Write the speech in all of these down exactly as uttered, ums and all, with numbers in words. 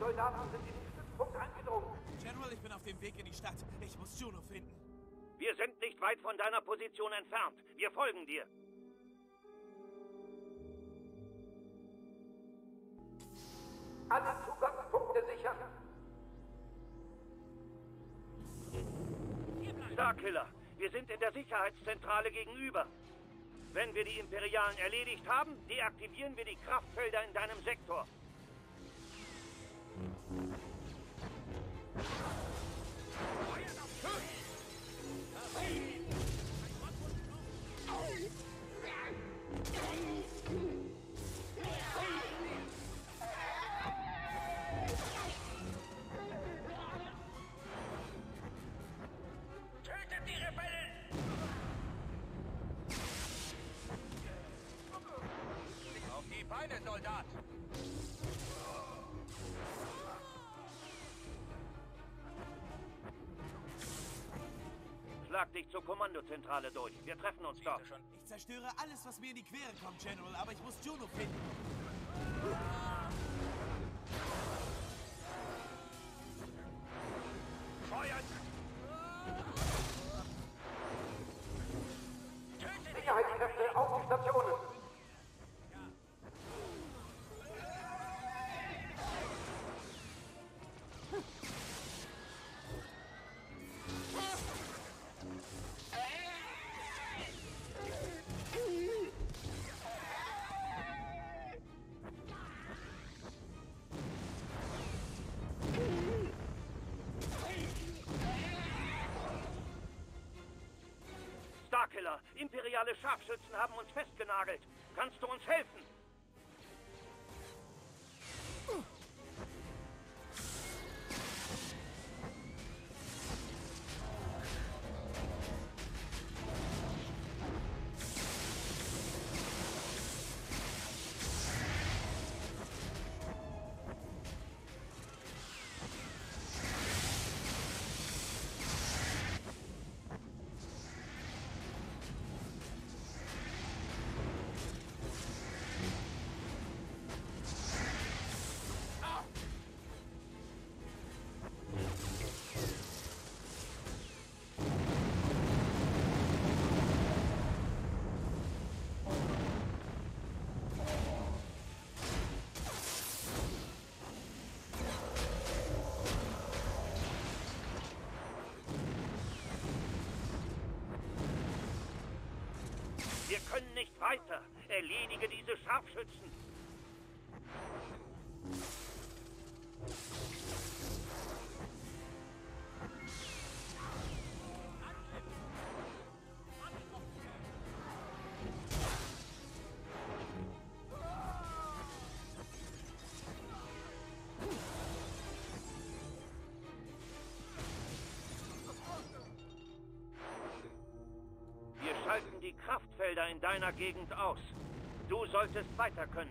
Soldaten sind in den Stützpunkt eingedrungen. General, ich bin auf dem Weg in die Stadt. Ich muss Juno finden. Wir sind nicht weit von deiner Position entfernt. Wir folgen dir. Alle Zugangspunkte sichern. Starkiller, wir sind in der Sicherheitszentrale gegenüber. Wenn wir die Imperialen erledigt haben, deaktivieren wir die Kraftfelder in deinem Sektor. Tötet die Rebellen! Auf die Beine, Soldat! Schlag dich zur Kommandozentrale durch. Wir treffen uns dort. Ich zerstöre alles, was mir in die Quere kommt, General, aber ich muss Juno finden. Feuert! Sicherheitskräfte auf die Stationen. Starkiller, imperiale Scharfschützen haben uns festgenagelt. Kannst du uns helfen? Wir können nicht weiter. Erledige diese Scharfschützen. Wir schalten die Kraftfelder in deiner Gegend aus. Du solltest weiter können.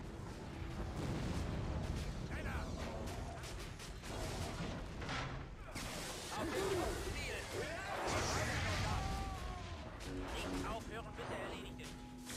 Nicht aufhören, bis er erledigt ist.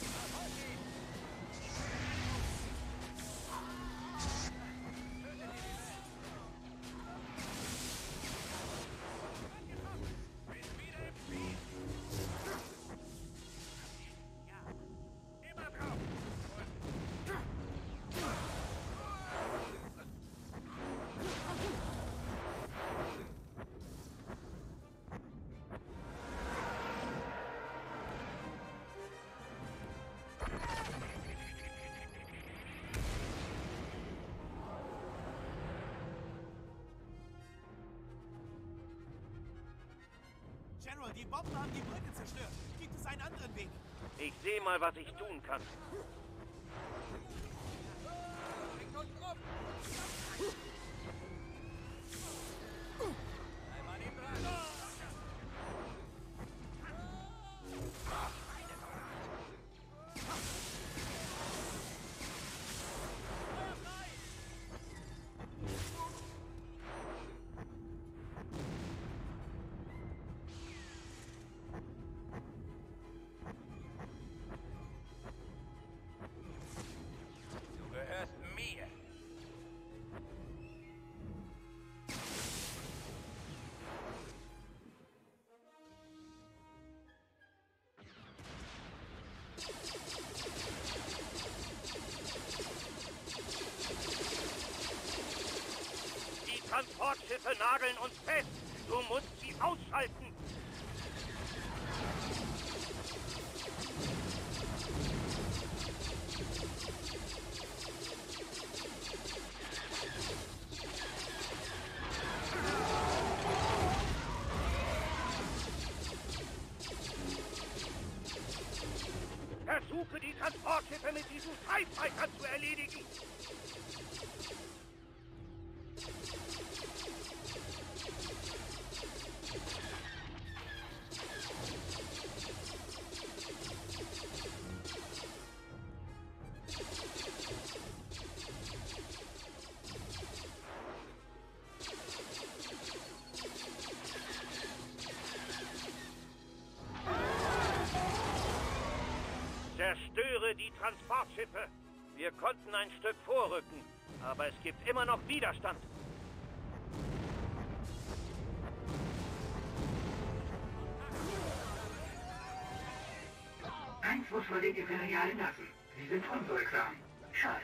General, die Bomben haben die Brücke zerstört. Gibt es einen anderen Weg? Ich sehe mal, was ich tun kann. Bringt uns rum! Einmal den Dran! Transportschiffe nageln uns fest. Du musst sie ausschalten. Versuche, die Transportschiffe mit diesen Freifightern zu erledigen. Zerstöre die Transportschiffe. Wir konnten ein Stück vorrücken, aber es gibt immer noch Widerstand. Eins muss man den Imperialen lassen. Sie sind unwirksam. Schade.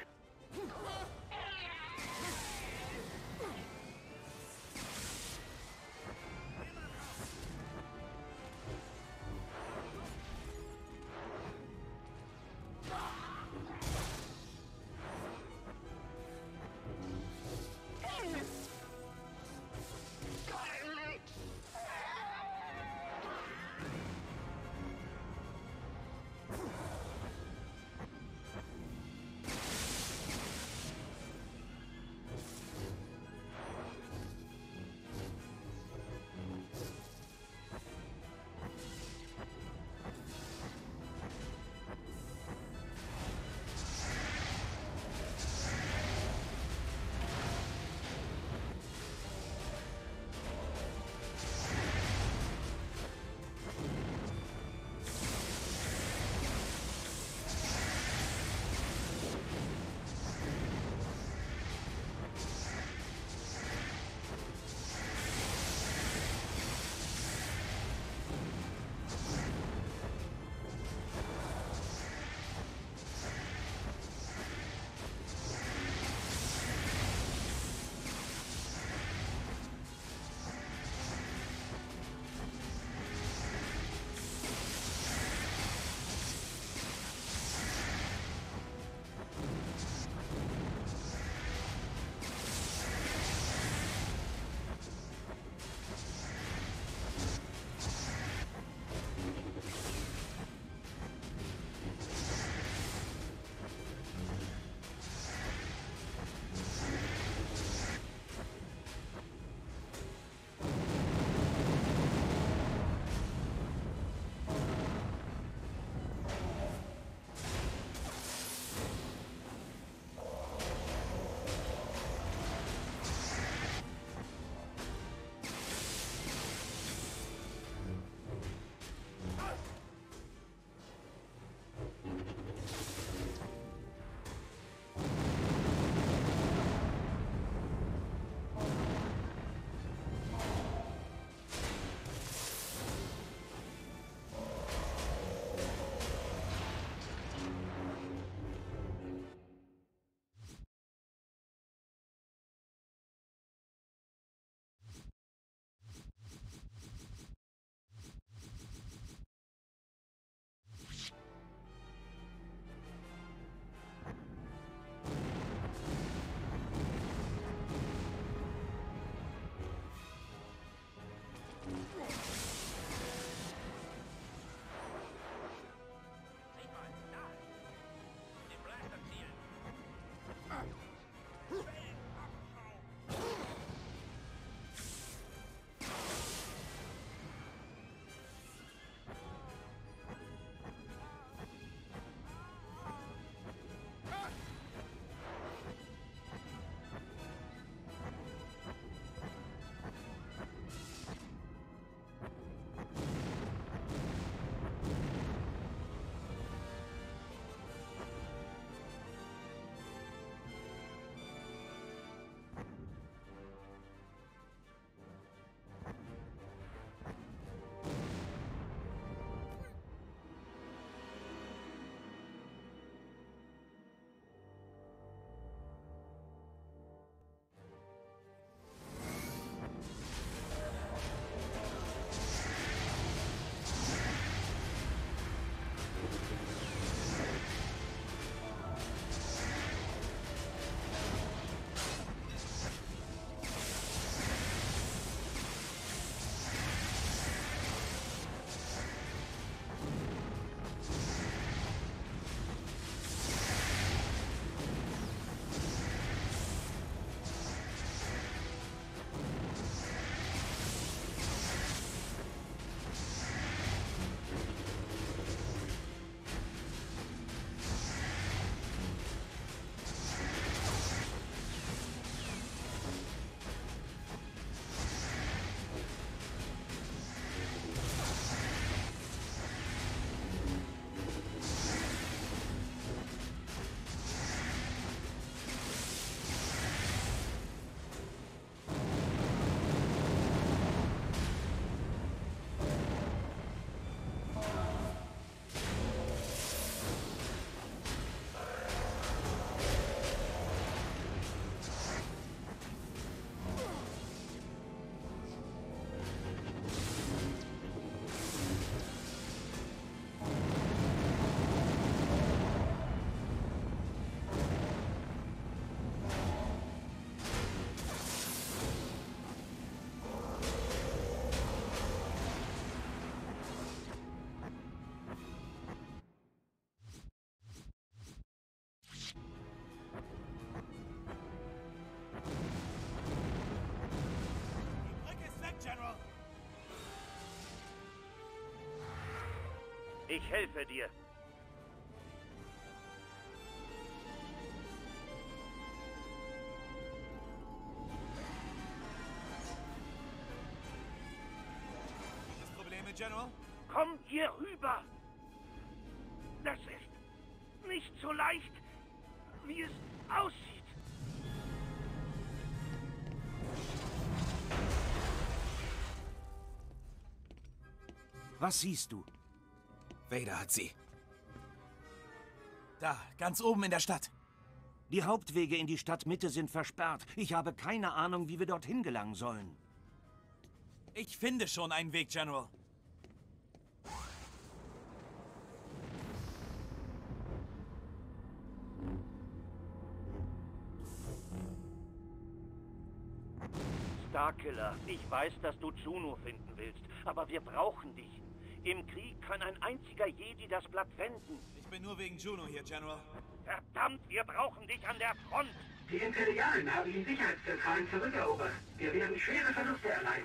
Ich helfe dir. Gibt es Probleme, General? Komm hier rüber! Das ist nicht so leicht, wie es aussieht. Was siehst du? Vader hat sie. Da, ganz oben in der Stadt. Die Hauptwege in die Stadtmitte sind versperrt. Ich habe keine Ahnung, wie wir dorthin gelangen sollen. Ich finde schon einen Weg, General. Starkiller, ich weiß, dass du Juno finden willst, aber wir brauchen dich. Im Krieg kann ein einziger Jedi das Blatt wenden. Ich bin nur wegen Juno hier, General. Verdammt, wir brauchen dich an der Front. Die Imperialen haben die Sicherheitszentralen zurückerobert. Wir werden schwere Verluste erleiden.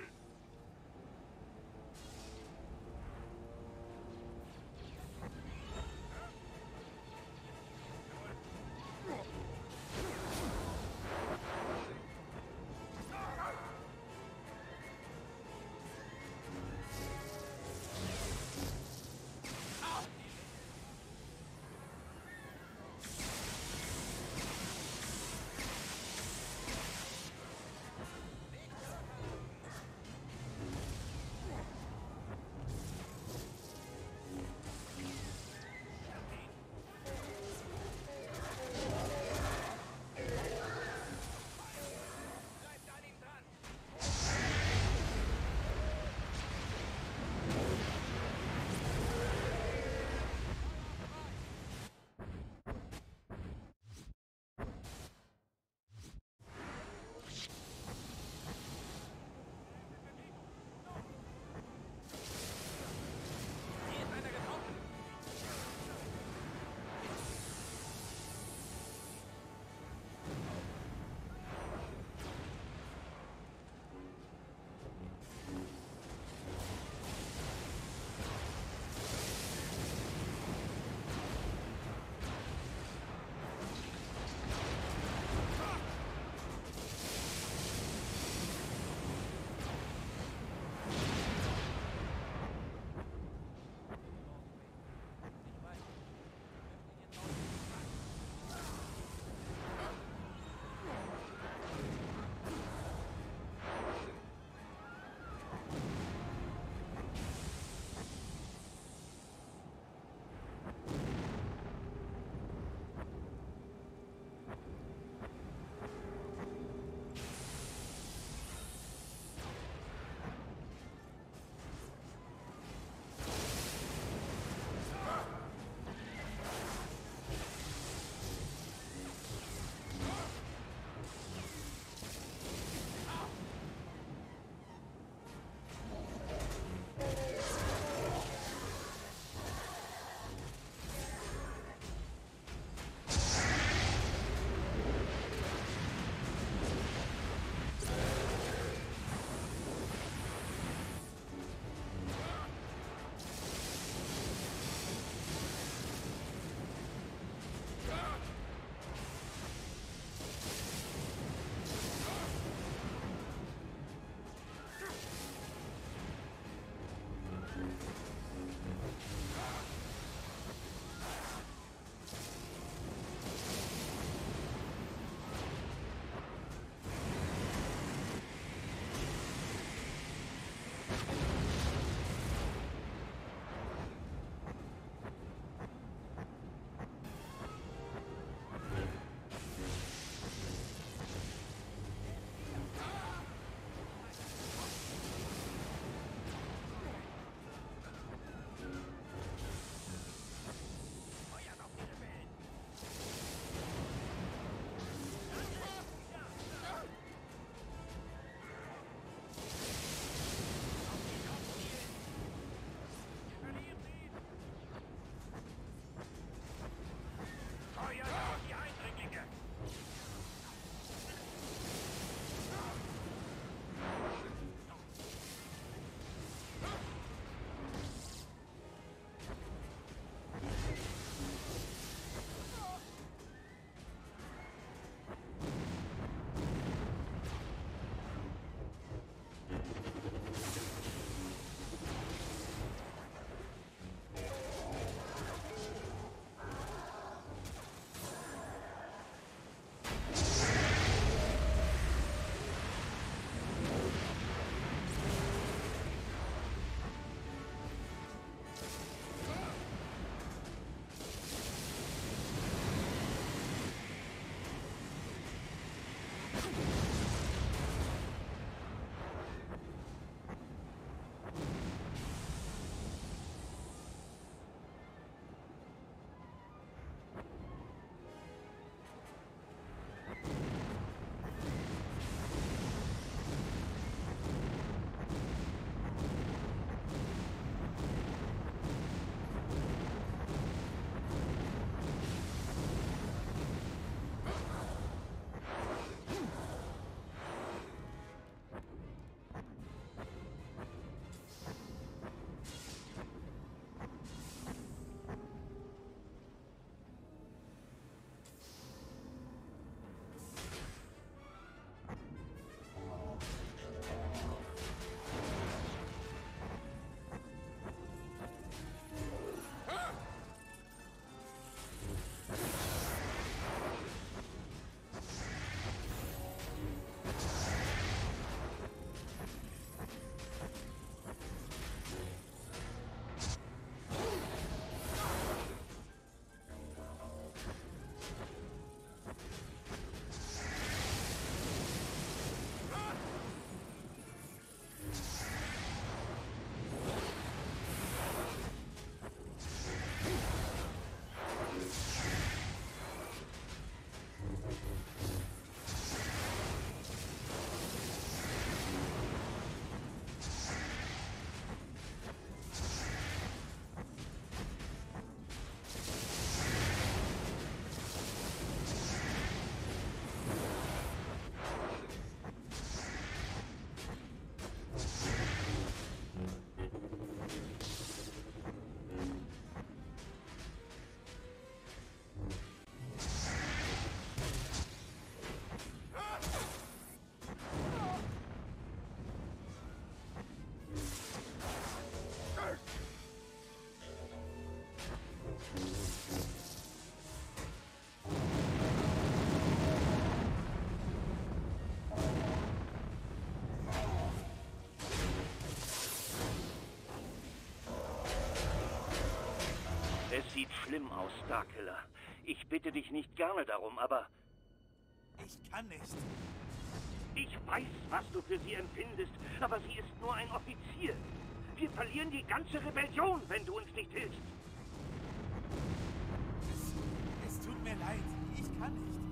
Es sieht schlimm aus, Starkiller. Ich bitte dich nicht gerne darum, aber Ich kann nicht. ich weiß, was du für sie empfindest, aber sie ist nur ein Offizier. Wir verlieren die ganze Rebellion, wenn du uns nicht hilfst. Es, es tut mir leid. Ich kann nicht.